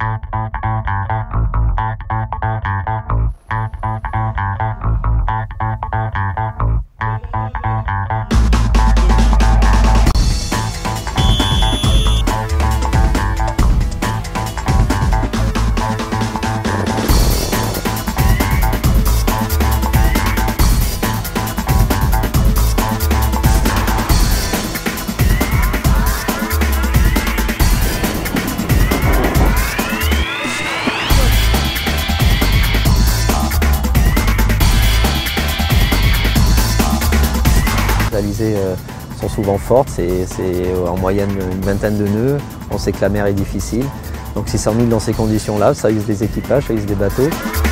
Les alizés sont souvent fortes, c'est en moyenne une vingtaine de nœuds. On sait que la mer est difficile, donc si ça s'ennuie dans ces conditions-là, ça use des équipages, ça use des bateaux.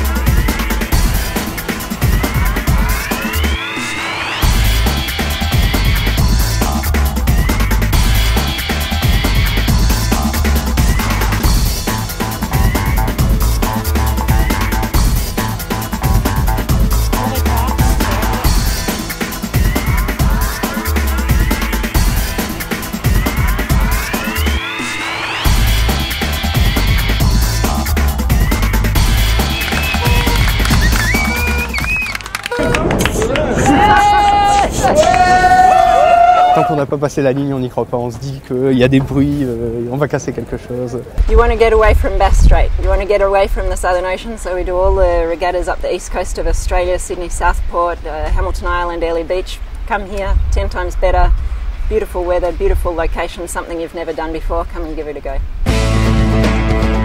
Tant qu'on n'a pas passé la ligne, on n'y croit pas. On se dit qu'il y a des bruits, on va casser quelque chose. You want to get away from Bass Strait. You want to get away from the Southern Ocean, so we do all the regattas up the east coast of Australia, Sydney Southport, Hamilton Island, Airlie Beach. Come here, 10 times better. Beautiful weather, beautiful location, something you've never done before. Come and give it a go.